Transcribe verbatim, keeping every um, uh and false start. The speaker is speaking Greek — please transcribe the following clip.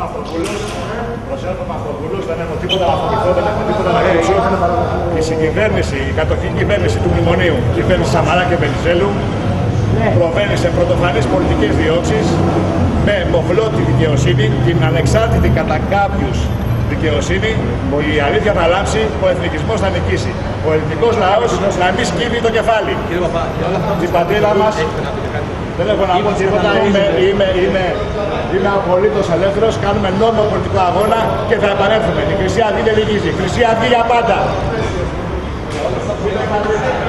Μαυροπούλος. Προσέρχομαι Μαυροπούλος, δεν έχω τίποτα να φοβηθώ, δεν έχω τίποτα να κρύψω. Η συγκυβέρνηση, η κατοχική κυβέρνηση του Μνημονίου, η κυβέρνηση Σαμαρά και Βενιζέλου, προβαίνει σε πρωτοφανείς πολιτικές διώξεις με μοχλό τη δικαιοσύνη, την ανεξάρτητη κατά κάποιους δικαιοσύνη. Η αλήθεια θα λάμψει, ο εθνικισμός θα νικήσει. Ο ελληνικός λαός να μην σκύβει το κεφάλι. Την πατρίδα μας, δεν έχω να πω τίποτα, είμαι, είμαι, είμαι, είμαι απολύτως ελεύθερος, κάνουμε νόμιμο πολιτικό αγώνα και θα επανέλθουμε. Η Χρυσή Αυγή δεν λυγίζει. Χρυσή Αυγή για πάντα.